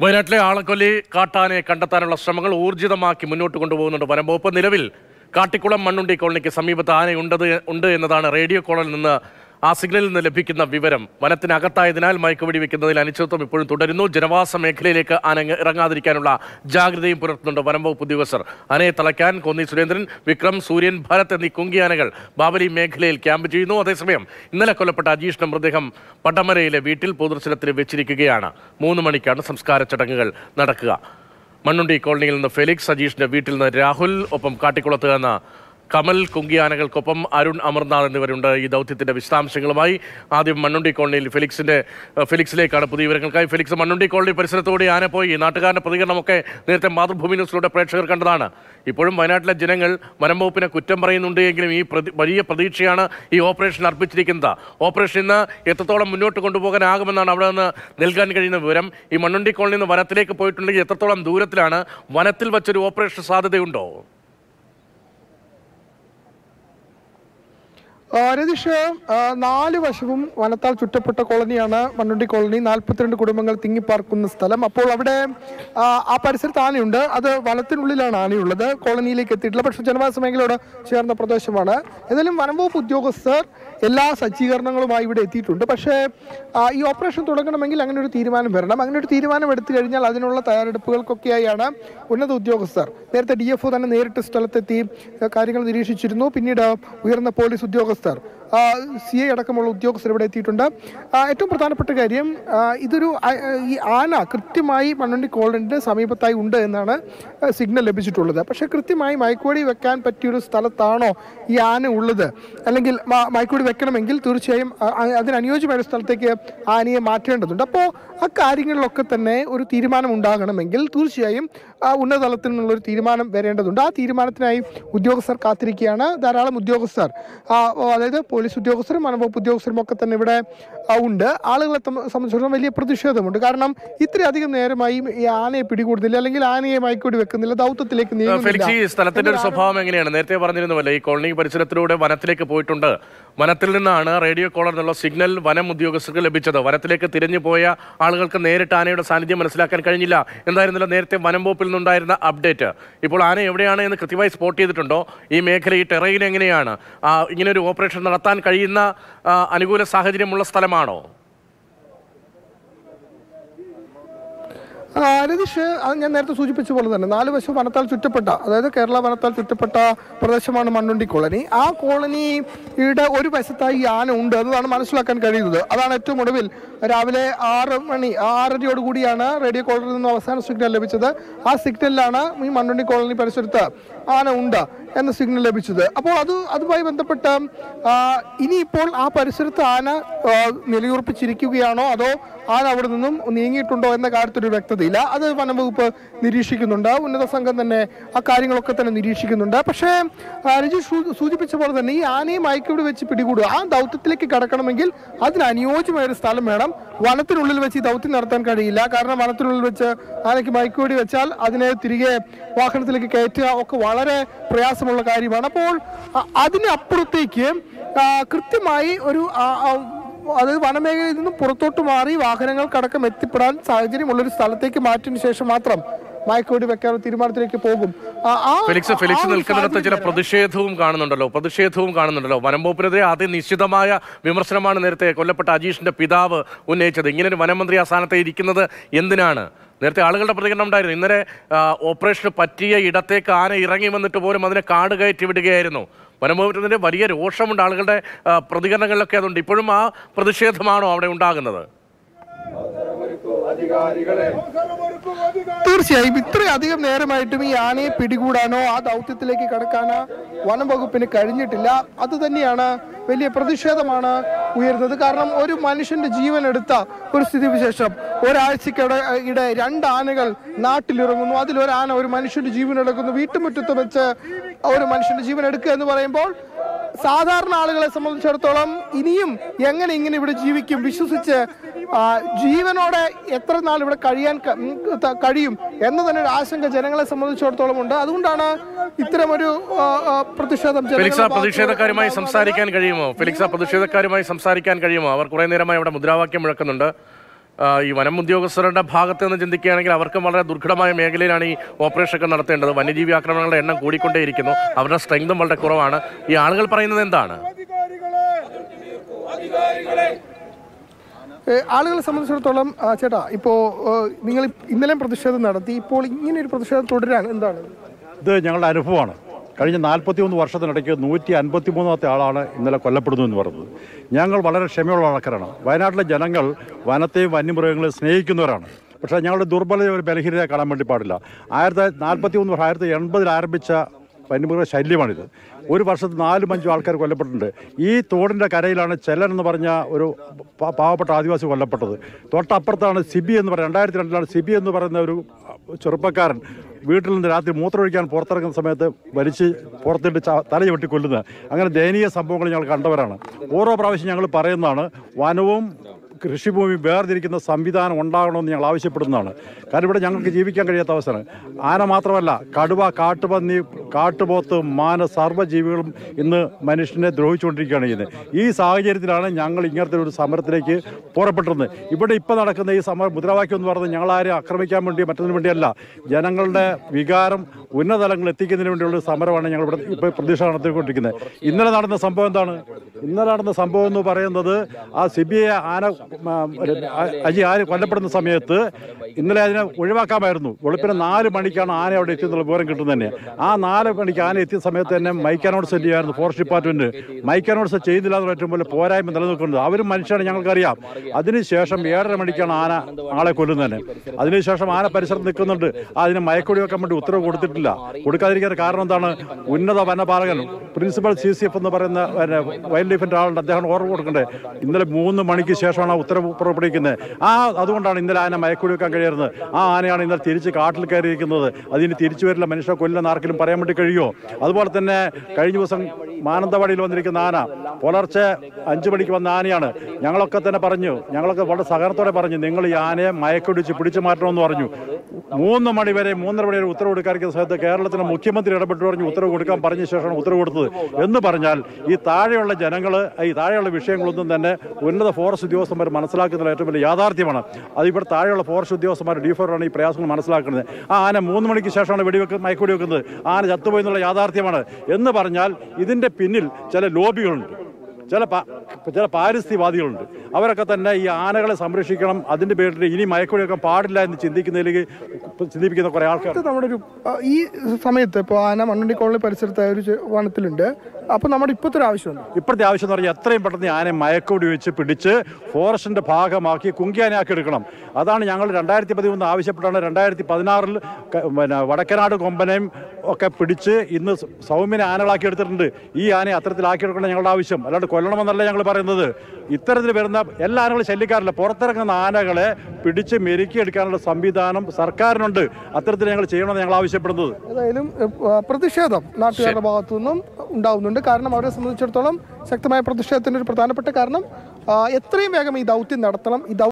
വയനാട്ടിലെ ആളക്കൊല്ലി കാട്ടാനയെ കണ്ടെത്താനുള്ള ശ്രമങ്ങൾ ഊർജിതമാക്കി മുന്നോട്ട് കൊണ്ടുപോകുന്നുണ്ട് വനം വകുപ്പ്. നിലവിൽ കാട്ടിക്കുളം മണ്ണുണ്ടി കോളനിക്ക് സമീപത്ത് ആനയുണ്ട് എന്നതാണ് റേഡിയോ കോളിൽ നിന്ന് ആ സിഗ്നലിൽ നിന്ന് ലഭിക്കുന്ന വിവരം. വനത്തിനകത്തായതിനാൽ മയക്കുവെടി വെക്കുന്നതിൽ അനിശ്ചിതത്വം ഇപ്പോഴും തുടരുന്നു. ജനവാസ മേഖലയിലേക്ക് ആന ഇറങ്ങാതിരിക്കാനുള്ള ജാഗ്രതയും പുലർത്തുന്നുണ്ട് വനം വകുപ്പ് ഉദ്യോഗസ്ഥർ. ആനയെ തളയ്ക്കാൻ കോന്നി സുരേന്ദ്രൻ, വിക്രം, സൂര്യൻ, ഭരത് എന്നീ കുങ്കിയാനകൾ ബാവലി മേഖലയിൽ ക്യാമ്പ് ചെയ്യുന്നു. അതേസമയം ഇന്നലെ കൊല്ലപ്പെട്ട അജീഷിന്റെ മൃതദേഹം പടമരയിലെ വീട്ടിൽ പൊതുദർശനത്തിന് വെച്ചിരിക്കുകയാണ്. 3 മണിക്കാണ് സംസ്കാര ചടങ്ങുകൾ നടക്കുക. മണ്ണുണ്ടി കോളനിയിൽ നിന്ന് ഫെലിക്സ്, അജീഷിന്റെ വീട്ടിൽ നിന്ന് രാഹുൽ, ഒപ്പം കാട്ടിക്കുളത്ത് നിന്ന് കമൽ, കുങ്കിയാനകൾക്കൊപ്പം അരുൺ, അമർനാഥ് എന്നിവരുണ്ട് ഈ ദൗത്യത്തിന്റെ വിശദാംശങ്ങളുമായി. ആദ്യം മണ്ണുണ്ടി കോളനിയിൽ ഫെലിക്സിലേക്കാണ് പുതിയ വിവരങ്ങൾക്കായി. ഫെലിക്സ്, മണ്ണുണ്ടി കോളനി പരിസരത്തോടെ ആന പോയി. നാട്ടുകാരുടെ പ്രതികരണമൊക്കെ നേരത്തെ മാതൃഭൂമി ന്യൂസിലൂടെ പ്രേക്ഷകർ കണ്ടതാണ്. ഇപ്പോഴും വയനാട്ടിലെ ജനങ്ങൾ വനം വകുപ്പിനെ കുറ്റം പറയുന്നുണ്ട് എങ്കിലും ഈ വലിയ പ്രതീക്ഷയാണ് ഈ ഓപ്പറേഷൻ അർപ്പിച്ചിരിക്കുന്നത്. ഓപ്പറേഷൻ ഇന്ന് എത്രത്തോളം മുന്നോട്ട് കൊണ്ടുപോകാനാകുമെന്നാണ് അവിടെ നിന്ന് നൽകാൻ കഴിയുന്ന വിവരം. ഈ മണ്ണുണ്ടി കോളനിയിൽ നിന്ന് വനത്തിലേക്ക് പോയിട്ടുണ്ടെങ്കിൽ എത്രത്തോളം ദൂരത്തിലാണ്? വനത്തിൽ വച്ചൊരു ഓപ്പറേഷൻ സാധ്യതയുണ്ടോ? രതീഷ്, 4 വശവും വനത്താൽ ചുറ്റപ്പെട്ട കോളനിയാണ് മണ്ണുണ്ടി കോളനി. 42 കുടുംബങ്ങൾ തിങ്ങിപ്പാർക്കുന്ന സ്ഥലം. അപ്പോൾ അവിടെ ആ പരിസരത്ത് ആനയുണ്ട്. അത് വനത്തിനുള്ളിലാണ് ആനയുള്ളത്, കോളനിയിലേക്ക് എത്തിയിട്ടില്ല. പക്ഷേ ജനവാസ മേഖലയോട് ചേർന്ന പ്രദേശമാണ്. ഏതായാലും വനംവകുപ്പ് ഉദ്യോഗസ്ഥർ എല്ലാ സജ്ജീകരണങ്ങളുമായി ഇവിടെ എത്തിയിട്ടുണ്ട്. പക്ഷേ ഈ ഓപ്പറേഷൻ തുടങ്ങണമെങ്കിൽ അങ്ങനെ ഒരു തീരുമാനം വരണം. അങ്ങനെ ഒരു തീരുമാനം എടുത്തു കഴിഞ്ഞാൽ അതിനുള്ള തയ്യാറെടുപ്പുകൾക്കൊക്കെയായാണ് ഉന്നത ഉദ്യോഗസ്ഥർ. നേരത്തെ DFO തന്നെ നേരിട്ട് സ്ഥലത്തെത്തി കാര്യങ്ങൾ നിരീക്ഷിച്ചിരുന്നു. പിന്നീട് ഉയർന്ന പോലീസ് ഉദ്യോഗസ്ഥർ, CI അടക്കമുള്ള ഉദ്യോഗസ്ഥർ ഇവിടെ എത്തിയിട്ടുണ്ട്. ഏറ്റവും പ്രധാനപ്പെട്ട കാര്യം, ഈ ആന കൃത്യമായി മണ്ണുണ്ടി കോളനിയുടെ സമീപത്തായി ഉണ്ട് എന്നാണ് സിഗ്നൽ ലഭിച്ചിട്ടുള്ളത്. പക്ഷേ കൃത്യമായി മയക്കുവെടി വെക്കാൻ പറ്റിയൊരു സ്ഥലത്താണോ ഈ ആന ഉള്ളത്? അല്ലെങ്കിൽ മയക്കുവെടി വെക്കണമെങ്കിൽ തീർച്ചയായും അതിനനുയോജ്യമായ ഒരു സ്ഥലത്തേക്ക് ആനയെ മാറ്റേണ്ടതുണ്ട്. അപ്പോൾ ആ കാര്യങ്ങളിലൊക്കെ തന്നെ ഒരു തീരുമാനം ഉണ്ടാകണമെങ്കിൽ തീർച്ചയായും ഉന്നത തലത്തിൽ നിന്നുള്ളൊരു തീരുമാനം വരേണ്ടതുണ്ട്. ആ തീരുമാനത്തിനായി ഉദ്യോഗസ്ഥർ കാത്തിരിക്കുകയാണ്. ധാരാളം ഉദ്യോഗസ്ഥർ, അതായത് പോലീസ് ഉദ്യോഗസ്ഥരും വനംവകുപ്പ് ഉദ്യോഗസ്ഥരും ഒക്കെ തന്നെ ഇവിടെ ഉണ്ട്. ആളുകളെ സംബന്ധിച്ചിടത്തോളം വലിയ പ്രതിഷേധമുണ്ട്. കാരണം ഇത്രയധികം നേരമായി ഈ ആനയെ പിടികൂടുന്നില്ല, അല്ലെങ്കിൽ ആനയെ മയക്കുവെടി വെക്കുന്നില്ല, ദൗത്യത്തിലേക്ക് നീങ്ങുന്നില്ല. ഈ സ്ഥലത്തിന്റെ ഒരു സ്വഭാവം എങ്ങനെയാണ്? നേരത്തെ പറഞ്ഞിരുന്നുവല്ലേ, ഈ കോളനി പരിസരത്തിലൂടെ വനത്തിലേക്ക് പോയിട്ടുണ്ട്. വനത്തിൽ നിന്നാണ് റേഡിയോ കോളർ എന്നുള്ള സിഗ്നൽ വനം ഉദ്യോഗസ്ഥർക്ക് ലഭിച്ചത്. വനത്തിലേക്ക് തിരിഞ്ഞു പോയ ആളുകൾക്ക് നേരിട്ട് ആനയുടെ സാന്നിധ്യം മനസ്സിലാക്കാൻ കഴിഞ്ഞില്ല. എന്തായിരുന്നില്ല നേരത്തെ വനം വകുപ്പിൽ നിന്നുണ്ടായിരുന്ന അപ്ഡേറ്റ്. ഇപ്പോൾ ആന എവിടെയാണ് എന്ന് കൃത്യമായി സ്പോട്ട് ചെയ്തിട്ടുണ്ടോ? ഈ മേഖല, ഈ ടെറൈൻ എങ്ങനെയാണ്? ഇങ്ങനൊരു ഓപ്പറേഷൻ നടത്താൻ കഴിയുന്ന അനുകൂല സാഹചര്യമുള്ള സ്ഥലമാണോ? രതീഷ്, അത് ഞാൻ നേരത്തെ സൂചിപ്പിച്ച പോലെ തന്നെ 4 വശവും വനത്താൽ ചുറ്റപ്പെട്ട, അതായത് കേരള വനത്താൽ ചുറ്റപ്പെട്ട പ്രദേശമാണ് മണ്ണുണ്ടി കോളനി. ആ കോളനിയുടെ ഒരു വശത്തായി ഈ ആന ഉണ്ട് എന്നതാണ് മനസ്സിലാക്കാൻ കഴിയുന്നത്. അതാണ് ഏറ്റവും ഒടുവിൽ രാവിലെ 6:30 റേഡിയോ കോളറിൽ നിന്ന് അവസാന സിഗ്നൽ ലഭിച്ചത്. ആ സിഗ്നലിലാണ് ഈ മണ്ണുണ്ടി കോളനി പരിസരത്ത് ആന ഉണ്ട് എന്ന സിഗ്നൽ ലഭിച്ചത്. അപ്പോൾ അതുമായി ബന്ധപ്പെട്ട് ഇനിയിപ്പോൾ ആ പരിസരത്ത് ആന നിലയുറപ്പിച്ചിരിക്കുകയാണോ അതോ ആന അവിടെ നിന്നും നീങ്ങിയിട്ടുണ്ടോ എന്ന കാര്യത്തിൽ ഒരു വ്യക്തതയില്ല. അത് വനംവകുപ്പ് നിരീക്ഷിക്കുന്നുണ്ട്. ഉന്നത സംഘം തന്നെ ആ കാര്യങ്ങളൊക്കെ തന്നെ നിരീക്ഷിക്കുന്നുണ്ട്. പക്ഷേ രജീഷ് സൂചിപ്പിച്ച പോലെ തന്നെ ഈ ആനയെ മയക്കുവെടി വെച്ച് പിടികൂടുക, ആ ദൗത്യത്തിലേക്ക് കടക്കണമെങ്കിൽ അതിന് അനുയോജ്യമായ ഒരു സ്ഥലം വേണം. വനത്തിനുള്ളിൽ വെച്ച് ഈ ദൗത്യം നടത്താൻ കഴിയില്ല. കാരണം വനത്തിനുള്ളിൽ വെച്ച് ആനയ്ക്ക് മയക്കുവെടി വെച്ചാൽ അതിനെ തിരികെ വാഹനത്തിലേക്ക് കയറ്റുക ഒക്കെ വളരെ പ്രയാസമുള്ള കാര്യമാണ്. അപ്പോൾ അതിനപ്പുറത്തേക്ക് കൃത്യമായി അതായത് വനമേഖലയിൽ നിന്നും പുറത്തോട്ട് മാറി വാഹനങ്ങൾക്കടക്കം എത്തിപ്പെടാൻ സാഹചര്യമുള്ളൊരു സ്ഥലത്തേക്ക് മാറ്റിയതിനു ശേഷം മാത്രം മയക്കുവെടി വെക്കാൻ തീരുമാനത്തിലേക്ക് പോകും. ഫെലിക്സ് നിൽക്കുന്നിടത്ത് ചില പ്രതിഷേധവും കാണുന്നുണ്ടല്ലോ. വനം വകുപ്പിനെതിരെ അതിനിശ്ചിതമായ വിമർശനമാണ് നേരത്തെ കൊല്ലപ്പെട്ട അജീഷിന്റെ പിതാവ് ഉന്നയിച്ചത്. ഇങ്ങനെ ഒരു വനമന്ത്രി ആ സ്ഥാനത്ത് ഇരിക്കുന്നത് എന്തിനാണ്? നേരത്തെ ആളുകളുടെ പ്രതികരണം ഉണ്ടായിരുന്നു. ഇന്നലെ ഓപ്പറേഷന് പറ്റിയ ഇടത്തേക്ക് ആന ഇറങ്ങി വന്നിട്ട് പോലും അതിനെ കാട് കയറ്റി വിടുകയായിരുന്നു. വനംവകുപ്പിനെതിരെ വലിയ രോഷമുണ്ട്. ആളുകളുടെ പ്രതികരണങ്ങളിലൊക്കെ അതുണ്ട്. ഇപ്പോഴും ആ പ്രതിഷേധമാണോ അവിടെ ഉണ്ടാകുന്നത്? തീർച്ചയായും ഇത്രയധികം നേരമായിട്ടും ഈ ആനയെ പിടികൂടാനോ ആ ദൗത്യത്തിലേക്ക് കടക്കാനോ വനം വകുപ്പിന് കഴിഞ്ഞിട്ടില്ല. അത് തന്നെയാണ് വലിയ പ്രതിഷേധമാണ് ഉയരുന്നത്. കാരണം ഒരു മനുഷ്യന്റെ ജീവൻ എടുത്ത ഒരു സ്ഥിതിവിശേഷം, ഒരാഴ്ചക്കിടെ 2 ആനകൾ നാട്ടിലിറങ്ങുന്നു, അതിലൊരാന ഒരു മനുഷ്യന്റെ ജീവൻ എടുക്കുന്നു. വീട്ടുമുറ്റത്ത് വെച്ച് ഒരു മനുഷ്യന്റെ ജീവൻ എടുക്കുക എന്ന് പറയുമ്പോൾ സാധാരണ ആളുകളെ സംബന്ധിച്ചിടത്തോളം ഇനിയും എങ്ങനെ ഇങ്ങനെ ഇവിടെ ജീവിക്കും, വിശ്വസിച്ച് ജീവനോടെ എത്ര നാൾ ഇവിടെ കഴിയും എന്ന് തന്നെ ഒരു ആശങ്ക ജനങ്ങളെ സംബന്ധിച്ചിടത്തോളം ഉണ്ട്. അതുകൊണ്ടാണ് ഇത്തരമൊരു പ്രതിഷേധം. പ്രതിഷേധക്കാരുമായി സംസാരിക്കാൻ കഴിയുമോ? അവർ കുറെ നേരമായി അവിടെ മുദ്രാവാക്യം മുഴക്കുന്നുണ്ട്. ഈ വനം ഉദ്യോഗസ്ഥരുടെ ഭാഗത്ത് നിന്ന് ചിന്തിക്കുകയാണെങ്കിൽ അവർക്കും വളരെ ദുർഘടമായ മേഖലയിലാണ് ഈ ഓപ്പറേഷൻ ഒക്കെ നടത്തേണ്ടത്. വന്യജീവി ആക്രമണങ്ങളുടെ എണ്ണം കൂടിക്കൊണ്ടേയിരിക്കുന്നു, അവരുടെ സ്ട്രെങ്തും വളരെ കുറവാണ്. ഈ ആളുകൾ പറയുന്നത് എന്താണ്? ആളുകളെ സംബന്ധിച്ചിടത്തോളം ചേട്ടാ, ഇപ്പോൾ നിങ്ങൾ ഇന്നലെ പ്രതിഷേധം നടത്തി, ഇപ്പോൾ ഇങ്ങനെ ഒരു പ്രതിഷേധം തുടരാൻ എന്താണ്? ഇത് ഞങ്ങളുടെ അനുഭവമാണ്. കഴിഞ്ഞ 41 വർഷത്തിനിടയ്ക്ക് 153ാമത്തെ ആളാണ് ഇന്നലെ കൊല്ലപ്പെടുന്നു എന്ന് പറയുന്നത്. ഞങ്ങൾ വളരെ ക്ഷമയുള്ള ആൾക്കാരാണ്. വയനാട്ടിലെ ജനങ്ങൾ വനത്തെയും വന്യമൃഗങ്ങളെയും സ്നേഹിക്കുന്നവരാണ്. പക്ഷേ ഞങ്ങളുടെ ദുർബലത ഒരു ബലഹീനതയെ കാണാൻ വേണ്ടി പാടില്ല. 1980 ആരംഭിച്ച വന്യമൃഗ ശല്യമാണിത്. ഒരു വർഷത്തിൽ 4-5 ആൾക്കാർ കൊല്ലപ്പെട്ടിട്ടുണ്ട്. ഈ തോടിൻ്റെ കരയിലാണ് ചെല്ലൻ എന്ന് പറഞ്ഞ ഒരു പാവപ്പെട്ട ആദിവാസി കൊല്ലപ്പെട്ടത്. തൊട്ടപ്പുറത്താണ് സിബി എന്ന് പറയുന്നത്. 2002 സിബി എന്ന് പറയുന്ന ഒരു ചെറുപ്പക്കാരൻ വീട്ടിൽ നിന്ന് രാത്രി മൂത്രമൊഴിക്കാൻ പുറത്തിറങ്ങുന്ന സമയത്ത് വലിച്ച് പുറത്തിട്ട് തല വെട്ടി കൊല്ലുന്നത്. അങ്ങനെ ദയനീയ സംഭവങ്ങൾ ഞങ്ങൾ കണ്ടവരാണ്. ഓരോ പ്രാവശ്യം ഞങ്ങൾ പറയുന്നതാണ്, വനവും കൃഷിഭൂമി വേർതിരിക്കുന്ന സംവിധാനം ഉണ്ടാകണമെന്ന് ഞങ്ങൾ ആവശ്യപ്പെടുന്നതാണ്. കാരണം ഇവിടെ ഞങ്ങൾക്ക് ജീവിക്കാൻ കഴിയാത്ത അവസ്ഥയാണ്. ആന മാത്രമല്ല, കടുവ, കാട്ടുപന്നി, കാട്ടുപോത്ത്, മാന, സർവ്വജീവികളും ഇന്ന് മനുഷ്യനെ ദ്രോഹിച്ചുകൊണ്ടിരിക്കുകയാണ് ചെയ്യുന്നത്. ഈ സാഹചര്യത്തിലാണ് ഞങ്ങൾ ഇങ്ങനത്തെ ഒരു സമരത്തിലേക്ക് പുറപ്പെട്ടിരുന്നത്. ഇവിടെ ഇപ്പോൾ നടക്കുന്ന ഈ മുദ്രാവാക്യം എന്ന് പറയുന്നത് ഞങ്ങളാരെയും ആക്രമിക്കാൻ വേണ്ടി മറ്റൊന്നിനു വേണ്ടിയല്ല, ജനങ്ങളുടെ വികാരം ഉന്നതലങ്ങളിൽ എത്തിക്കുന്നതിന് വേണ്ടിയുള്ള സമരമാണ് ഞങ്ങൾ ഇവിടെ ഇപ്പോൾ പ്രതീക്ഷ നടത്തിക്കൊണ്ടിരിക്കുന്നത്. ഇന്നലെ നടന്ന സംഭവം എന്താണ്? ഇന്നലെ നടന്ന സംഭവം എന്ന് പറയുന്നത്, ആ സിബിഐ ആന കൊല്ലപ്പെടുന്ന സമയത്ത് ഇന്നലെ അതിനെ ഒഴിവാക്കാമായിരുന്നു. വെളുപ്പിന് 4 മണിക്കാണ് ആന അവിടെ എത്തിയെന്നുള്ള വിവരം കിട്ടുന്നത് തന്നെ. ആ 4 മണിക്ക് ആന എത്തിയ സമയത്ത് തന്നെ മൈക്ക് അനൗൺസ് ചെയ്യുമായിരുന്നു ഫോറസ്റ്റ് ഡിപ്പാർട്ട്മെന്റ്. മൈക്ക് അനൗൺസ് ചെയ്തില്ല എന്ന് ഏറ്റവും പോലെ പോരായ്മ നിലനിൽക്കുന്നത്. അവരും മനുഷ്യരാണ്, ഞങ്ങൾക്കറിയാം. അതിനുശേഷം 7:30 മണിക്കാണ് ആന ആളെ കൊല്ലുന്നത് തന്നെ. അതിനുശേഷം ആന പരിസരത്ത് നിൽക്കുന്നുണ്ട്. അതിന് മയക്കൊടി വെക്കാൻ വേണ്ടി ഉത്തരവ് കൊടുത്തിട്ടില്ല. കൊടുക്കാതിരിക്കാൻ കാരണം എന്താണ്? ഉന്നത വനപാലകൻ പ്രിൻസിപ്പൽ CCF എന്ന് പറയുന്ന വൈൽഡ് ലൈഫിന്റെ ആളുണ്ട്, അദ്ദേഹം ഓർഡർ കൊടുക്കണ്ടേ. ഇന്നലെ 3 മണിക്ക് ശേഷമാണ് ഉത്തരവ് പുറപ്പെടുവിക്കുന്നത്. അതുകൊണ്ടാണ് ഇന്നലെ ആന മയക്കുടി വെക്കാൻ കഴിയുന്നത്. ആ ആനയാണ് ഇന്നലെ തിരിച്ച് കാട്ടിൽ കയറിയിരിക്കുന്നത്. അതിന് തിരിച്ചു വരില്ല, മനുഷ്യ കൊല്ലെന്ന് ആർക്കെങ്കിലും പറയാൻ വേണ്ടി കഴിയുമോ? അതുപോലെ തന്നെ കഴിഞ്ഞ ദിവസം മാനന്തവാടിയിൽ വന്നിരിക്കുന്ന ആന പുലർച്ചെ 5 മണിക്ക് വന്ന ആനയാണ്. ഞങ്ങളൊക്കെ തന്നെ പറഞ്ഞു, ഞങ്ങളൊക്കെ വളരെ സഹകരണത്തോടെ പറഞ്ഞു, നിങ്ങൾ ഈ ആനയെ മയക്കുടിച്ച് പിടിച്ചു മാറ്റണമെന്ന് പറഞ്ഞു. 3 മണി വരെ 3:30 മണി വരെ ഉത്തരവ് കൊടുക്കാതിരിക്കുന്ന സമയത്ത് കേരളത്തിലെ മുഖ്യമന്ത്രി ഇടപെട്ട് പറഞ്ഞു ഉത്തരവ് കൊടുക്കാൻ പറഞ്ഞ ശേഷമാണ് ഉത്തരവ് കൊടുത്തത്. എന്ന് പറഞ്ഞാൽ ഈ താഴെയുള്ള ജനങ്ങൾ, ഈ താഴെയുള്ള വിഷയങ്ങളൊന്നും തന്നെ ഉന്നത ഫോറസ്റ്റ് ഉദ്യോഗസ്ഥന്മാർ മനസ്സിലാക്കുന്ന ഏറ്റവും വലിയ യാഥാർത്ഥ്യമാണ്. അത് ഇവിടെ താഴെയുള്ള ഫോറസ്റ്റ് ഉദ്യോഗസ്ഥന്മാർ D4 ഈ പ്രയാസങ്ങൾ മനസ്സിലാക്കുന്നത്. ആ ആന 3 മണിക്ക് ശേഷമാണ് മയക്കുവെടി വെക്കുന്നത്. ആന ചത്തുപോയി എന്നുള്ള യാഥാർത്ഥ്യമാണ്. എന്ന് പറഞ്ഞാൽ ഇതിൻ്റെ പിന്നിൽ ചില ലോബികളുണ്ട്, ചില പാരിസ്ഥിതികവാദികളുണ്ട്. അവരൊക്കെ തന്നെ ഈ ആനകളെ സംരക്ഷിക്കണം, അതിൻ്റെ പേരിൽ ഇനി മയക്കുവെടി വെക്കാൻ പാടില്ല എന്ന് ചിന്തിപ്പിക്കുന്ന കുറേ ആൾക്കാർ നമ്മുടെ ഒരു ഈ സമയത്ത് ഇപ്പോൾ ആന മണ്ണുണ്ടി കോളനി പരിസരത്തായ ഒരു വനത്തിലുണ്ട്. അപ്പോൾ നമ്മുടെ ഇപ്പോഴത്തെ ആവശ്യം എന്ന് പറഞ്ഞാൽ എത്രയും പെട്ടെന്ന് ആനയെ മയക്കുവെടി വെച്ച് പിടിച്ച് ഫോറസ്റ്റിന്റെ ഭാഗമാക്കി കുങ്കിയാനയാക്കി എടുക്കണം. അതാണ് ഞങ്ങൾ 2013 ആവശ്യപ്പെട്ടാണ്. 2016 വടക്കനാട് കൊമ്പനെയും ഒക്കെ പിടിച്ച് ഇന്ന് സൗമ്യനെ ആനകളാക്കി എടുത്തിട്ടുണ്ട്. ഈ ആനയെ അത്തരത്തിലാക്കിയെടുക്കണം ഞങ്ങളുടെ ആവശ്യം. അല്ലാണ്ട് കൊല്ലണമെന്നല്ല ഞങ്ങൾ പറയുന്നത്. ഇത്തരത്തിൽ വരുന്ന എല്ലാ ആനകളും ശല്യക്കാരില്ല. പുറത്തിറങ്ങുന്ന ആനകളെ പിടിച്ച് മെരുക്കിയെടുക്കാനുള്ള സംവിധാനം സർക്കാരിനുണ്ട്. അത്തരത്തിൽ ഞങ്ങൾ ചെയ്യണമെന്ന് ഞങ്ങൾ ആവശ്യപ്പെടുന്നത്. ഏതായാലും പ്രതിഷേധം നാട്ടുകാരുടെ ഭാഗത്തു നിന്നും ഉണ്ടാവുന്നുണ്ട്. കാരണം അവരെ സംബന്ധിച്ചിടത്തോളം ശക്തമായ പ്രതിഷേധത്തിൻ്റെ ഒരു പ്രധാനപ്പെട്ട കാരണം എത്രയും വേഗം ഈ ദൗത്യം നടത്തണം.